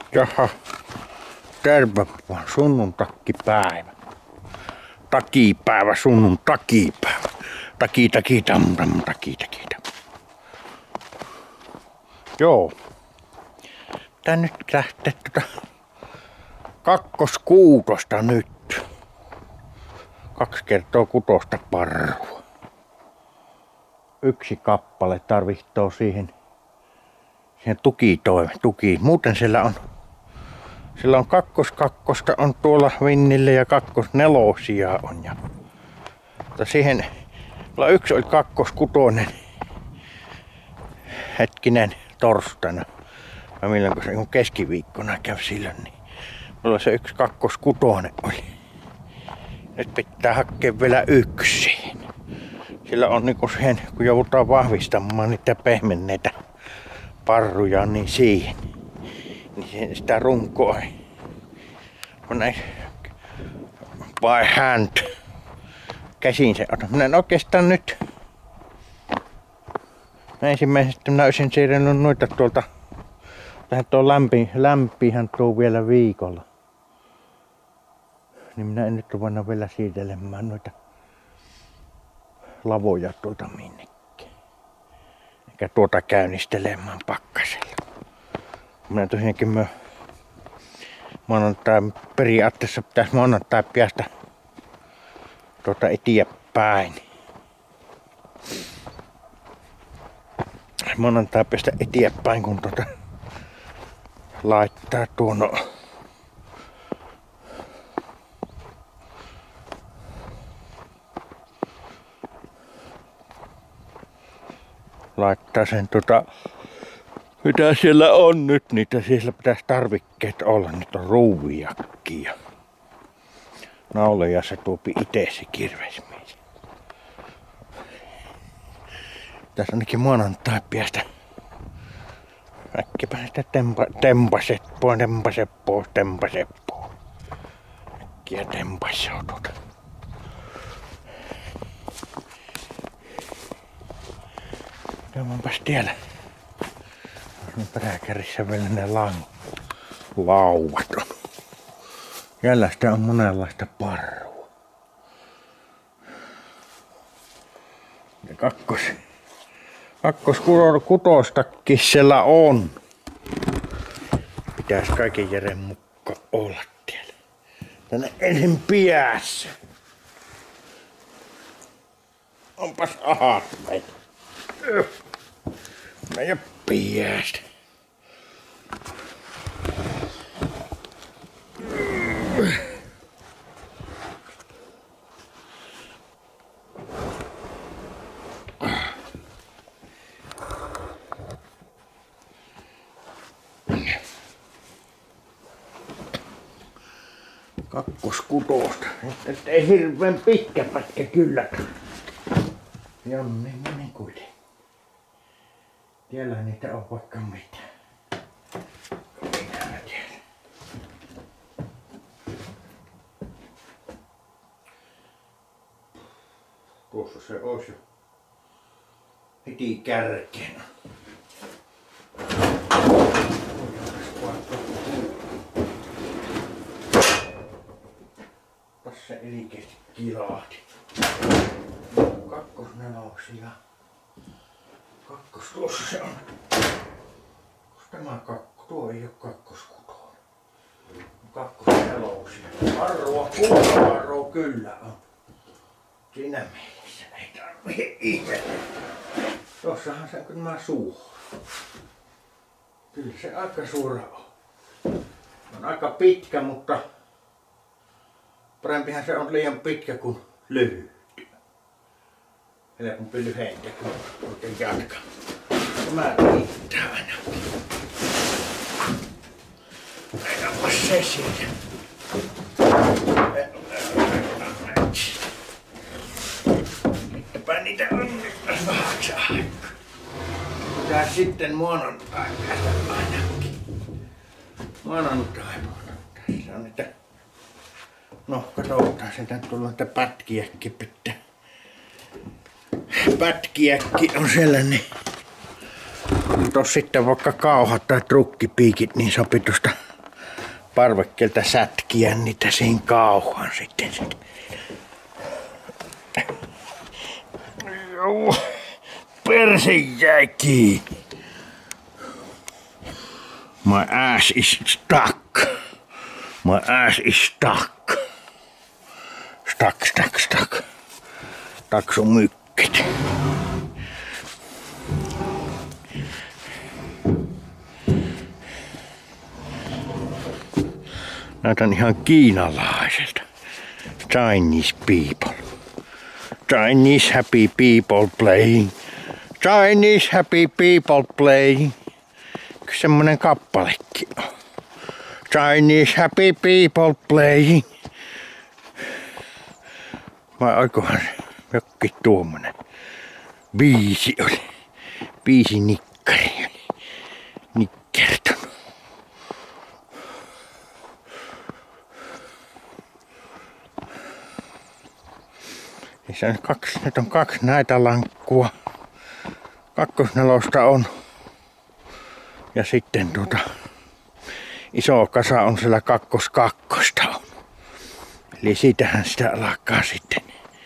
Jaha, terve vaan sunnuntakkipäivä. Takipäivä, sunnuntakipäivä. Taki tam tam taki tam. Joo. Tää nyt lähtee kakkoskuutosta nyt. 2 kertaa 6 parrua. 1 kappale tarvitsee siihen tuki. Muuten siellä on kakkosta on tuolla vinnille ja 2/4 on. Mutta siihen, yksi oli 2/6. Hetkinen, torstaina. Vai milloin se keskiviikkona käy silloin, niin mulla se 1 2/6 oli. Nyt pitää hakea vielä 1. Sillä on niinku siihen, kun joudutaan vahvistamaan niitä pehmenneitä parruja, niin siihen. Niin sitä runkoa on näin by hand. Käsin se otan. Minä en oikeastaan nyt. Ensimmäisesti minä olisin siirrännyt noita tuolta. Tähän tuo lämpihän tuo vielä viikolla. Niin minä en nyt ruvennut vielä siirtelemään noita lavoja tuolta minnekään. Eikä tuota käynnistelemään pakkasella. Minä tosiaankin periaatteessa pitäisi maanantai päästä tuota eteenpäin. Maanantai päästä eteenpäin, kun laittaa tuon laittaa sen mitä siellä on nyt, niitä siellä pitäisi tarvikkeet olla. Nyt on ruuviakki ja nauleja se tuopi itse se kirvesmies. Tässä ainakin maanantai päästä äkkiäpä sitä tempaset pois. Äkkiä tempasee tuota. Käydäänpäs tiellä. Peräkärrissä vielä ne lauvat on. Jällästä on monenlaista parrua. Ja kakkoskutostakin siellä on. Pitäis kaiken järjen mukaan olla tiellä. Tänne ensin piässä. Onpas ahasmeita. Mä jo piästä. Kakkoskutosta. Nyt ei hirveän pitkä pätkä kylläkään. Jonni meni kuitenkin. Tiellä niitä on vaikka mitään. Minä mä tiedän. Tuossa se olisi jo heti kärkeen. Tässä elikeesti kilahti. 2/4. Tuossa se on. Tuo ei oo 2/6. 2/4. Parrua kyllä on. Siinä mielessä ei tarvitse ihmetellä. Tossahan se on kun mä suuhun. Kyllä se aika suora on. On aika pitkä, mutta parempihan se on liian pitkä kuin lyhyt. Helpompi lyhentää, kun oikein jatkaa. Tämä riittää ainakin. Mennäänpäs se siitä. Mitäpä niitä on nyt vähäksi aikaa. Tää sitten maanantai päästä ainakin. Maanantai. Tässä on niitä. No katsotaan, sieltä tulee niitä pätkiäkin pitää. Pätkiäkin on sellainen. Tos sitten vaikka kauhat tai trukkipiikit, niin sopi tuosta parvekkeelta sätkiä niitä siinä kauhan sitten. Joo, perse jäi kiinni. My ass is stuck. My ass is stuck. Stuck. Taksumykkit. Näytän ihan kiinalaiselta. Chinese people. Chinese happy people playing. Chinese happy people playing. Kyllä semmonen kappalekin on. Chinese happy people playing. Vai oikohan se jokin tuommoinen biisi oli. Biisi nikkari oli. Nikkertunut. Nyt on kaksi näitä lankkua. Kakkosnelosta on. Ja sitten iso kasa on siellä kakkosta on. Eli siitähän sitä alkaa sitten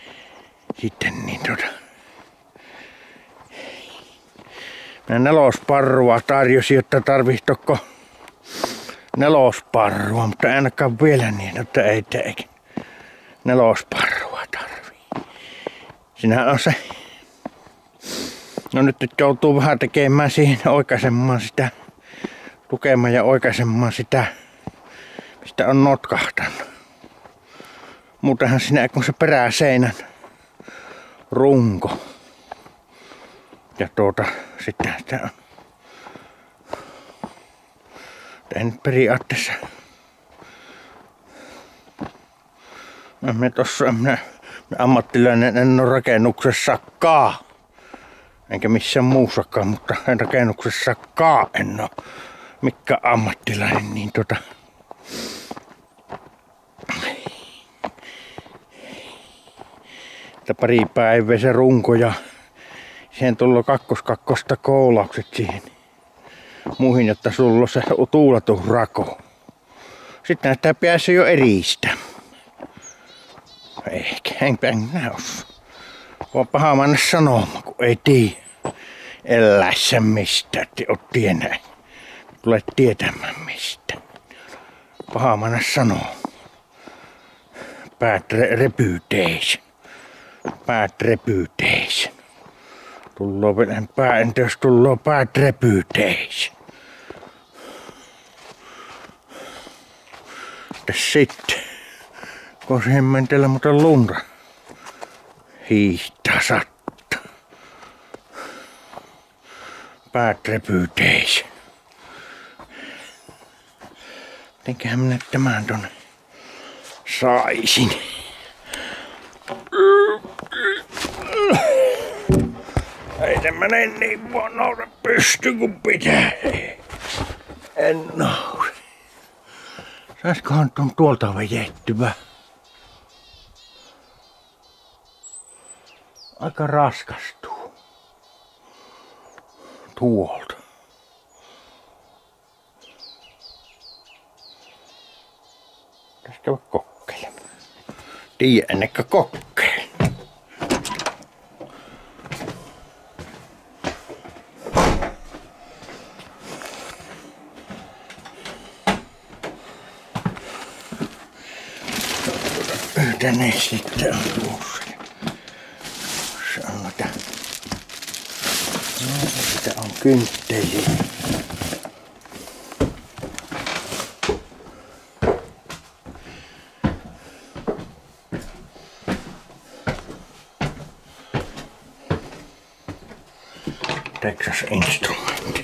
Mä nelosparrua tarjosin, että tarvitsitko nelosparrua, mutta ainakaan vielä niin, että ei teikin nelosparrua tarvii. Sinähän on se. No nyt joutuu vähän tekemään siihen oikaisemaan sitä, tukemaan ja oikaisemaan sitä, mistä on notkahtanut. Muutenhan siinä kun se peräseinän runko. Ja sitten sitä on. Ei nyt periaatteessa. Minä ammattilainen en ole rakennuksessakaan. Enkä missään muussakaan, mutta en rakennuksessakaan en ole mikään ammattilainen, niin pari päivää se runko ja siihen tullut kakkosta koulaukset siihen muihin, jotta sulla on se tuuletus rako. Sitten näyttää päässyt jo eristä. Enpä minä osaa. Voi paha mennä sanomaan, kun ei tiedä elässä mistä, että oot tiennyt. Tulet tietämään mistä. Paha mennä sanomaan. Bad reputation. Entäs tulloo bad reputation. Sitten, kun siihen menteellä muuten lunta hiihtää sattuu. Bad reputation. Mitenköhän minä tämän tonne saisin? Ei tämmönen niin voi nouse pysty kun pitää. En nouse. Saiskohan tuolta vejettyä? Aika raskastuu. Tuolta. Tässä käydä kokeilemaan. Tiedä ennen kuin kokeile. Tänne sitten on tuossa. Se on noita. No, sitä on kyntteliä. Texas Instrument.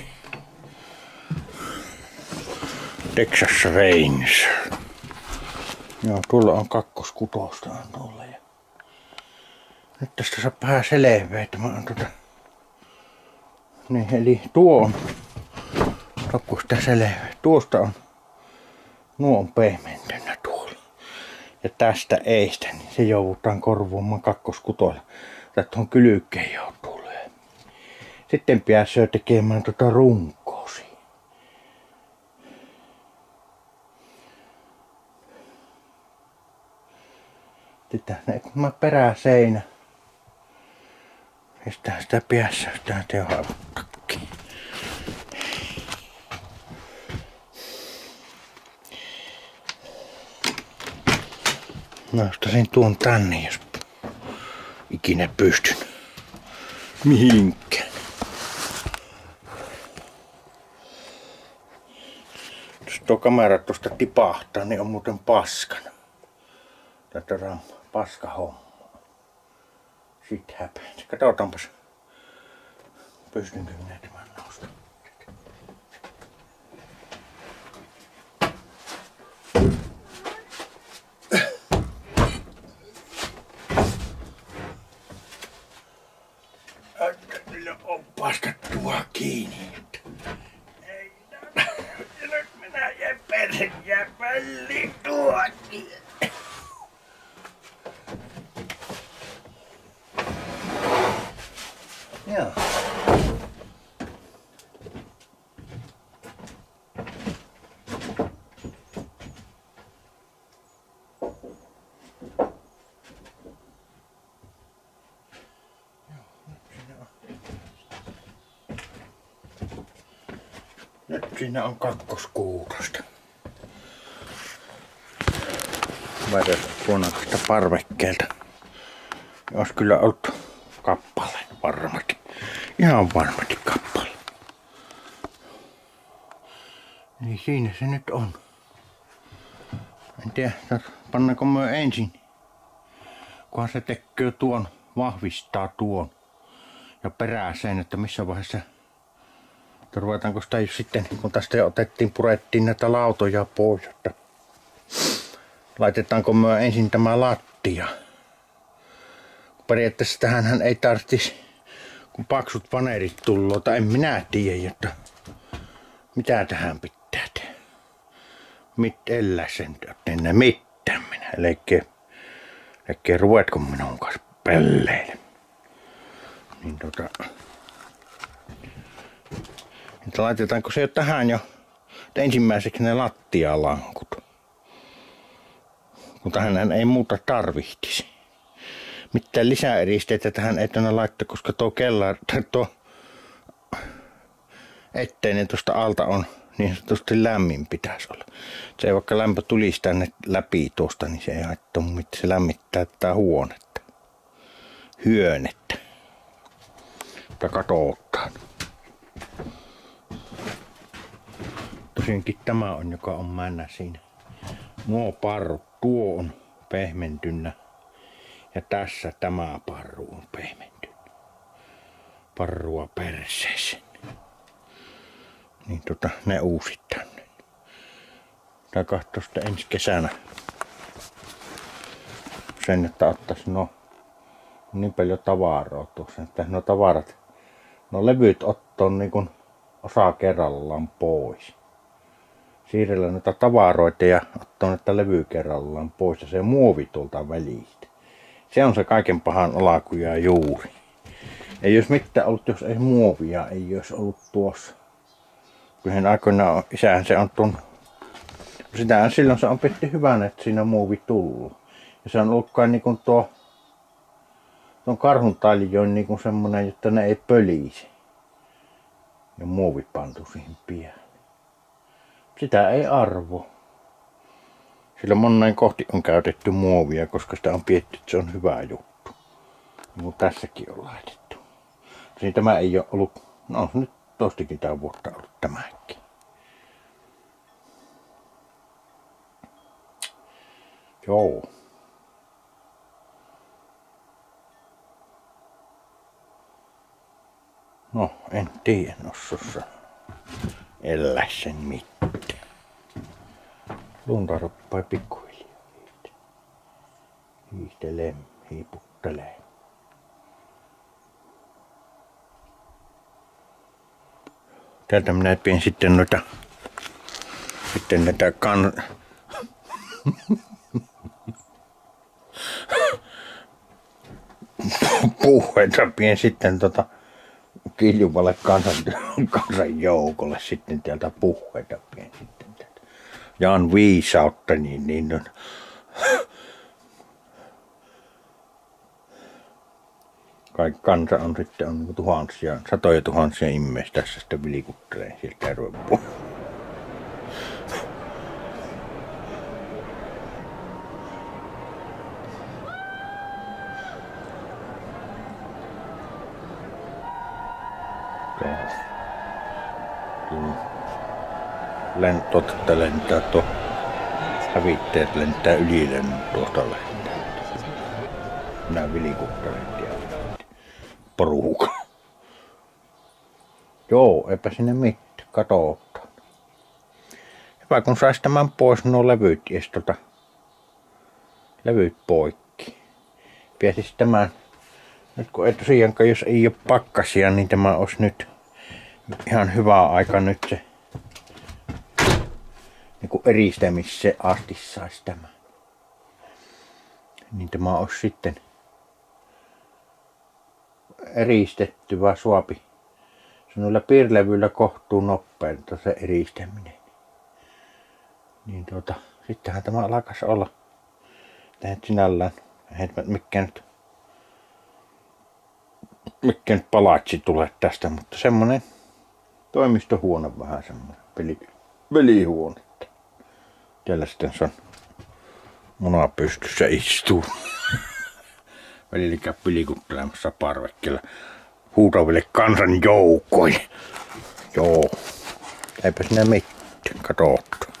Texas Ranger. Joo, tuolla on kakkoskutosta on tuolla. Ja nyt tästä saa vähän selvää, että mä oon Niin, eli tuo on kakkosta selvää. Tuosta on, nuo on pehmentönä tuolla. Ja tästä eistä, niin se joudutaan korvuamaan kakkoskutoilla. Tai tuohon kylkeen joutuu lyömään. Sitten pääsee tekemään runkoa siihen. Tämä peräseinä. Estää sitä päässä, sitä tehoavuttakin. Nostaisin tuon tänne, jos ikinä pystyn mihinkään. Jos tuo kamera tuosta tipahtaa, niin on muuten paskana. Tätä on paska homma. Sitten häpeä. Katsotaanpas, pystynkö minä tämän nostamaan. Kyllä on paskattua kiinni. Ei, nyt minä jäpälli tuotiin. Joo. Nyt siinä on kakkoskuutosta. Puonakasta parvekkeelta. Olisi kyllä ollut kappale varmasti. Ihan varmasti kappale. Niin siinä se nyt on. En tiedä, pannaanko me ensin. Kunhan se tekee tuon, vahvistaa tuon. Ja perääseen, että missä vaiheessa. Ruvetaanko sitä sitten, kun tästä jo purettiin näitä lautoja pois, että laitetaanko me ensin tämä lattia. Periaatteessa tähänhän ei tarvitsisi, kun paksut paneerit tulloo, tai en minä tiedä, että mitä tähän pitää tehdä. Ellä sen tehdä mitään minä, ellei ruvetko minun kanssa pelleille. Niin että laitetaanko se jo tähän jo ensimmäiseksi ne lattialankut. Kun tähän ei muuta tarvihtisi. Mitään lisäeristeitä tähän ei tänne laittaa, koska tuo etteinen tuosta alta on niin sanotusti lämmin pitäisi olla. Se ei vaikka lämpö tulisi tänne läpi tuosta, niin se ei haittaa mitään. Se lämmittää tätä huonetta. Hyönettä. Mutta katsotaan. Tosiaankin tämä on, joka on männä siinä. Nuo parrut, tuo on pehmentynyt. Ja tässä tämä parru on pehmentynyt. Parrua perseeseen. Niin ne uusittain. Tää kahtoo sitten ensi kesänä. Sen, että ottais niin paljon tavaraa tuossa. Että nuo tavarat, levyt ottaa niin kuin osa kerrallaan pois. Siirrellä noita tavaroita ja ottaa näitä levy kerrallaan pois ja se muovi tuolta välistä. Se on se kaiken pahan alku ja juuri. Ei olisi mitään ollut, jos ei muovia ei olisi ollut tuossa. Yhden aikoina isähän se on tuon. Sitähän silloin se on pidetty hyvänä, että siinä muovi tullut. Ja se on ollut kai niin kuin tuon karhun taljoin niin kuin semmonen, jotta ne ei pölisi. Ja muovi pantu siihen pian. Sitä ei arvo. Sillä monen kohti on käytetty muovia, koska sitä on pidetty, että se on hyvä juttu. Niin tässäkin on laitettu. Niin tämä ei ole ollut, no nyt toistakymmentä vuotta ollut tämäkin. Joo. No, en tiedä nossussa. Ellä sen mitään. Lunta roppaa pikkuhiljaa. Hiihtelee, hiiputtelee. Täältä minä pidän sitten noita puhuita pidän sitten kiljuvalle kansan joukolle sitten täältä puhuita pidän sitten täältä. Jaan viisautta niin kaikki kansa on sitten on niin tuhansia, satoja tuhansia ihmisiä tässä sitten vilikuttelee sieltä järven puolella. Totta lentää tuo hävitteet lentää yli tuosta lentää. Minä vilikuttelen poruuka. Joo, eipä sinne mitään, katsotaan. Hyvä kun sais tämän pois nuo levyt tuota levyt poikki. Pääsis tämän, nyt kun ei tosiaankaan jos ei ole pakkasia, niin tämä olisi nyt ihan hyvä aika nyt se niinku eristämiseen asti sais tämä. Niin tämä olisi sitten eristettyvä suopi. Se noilla piirlevyillä kohtuu nopeeta se eristäminen. Niin sittenhän tämä alkaisi olla. Tähän sinällään. Mikä nyt palatsi tulee tästä, mutta semmonen toimistohuone vähän semmonen pelihuone. Täällä sitten se on muna pystyssä istuu. Välillä käy pilikuttelemassa parvekkeella huutaville kansan joukoille. Joo, eipä sinä mitään, katsotaan.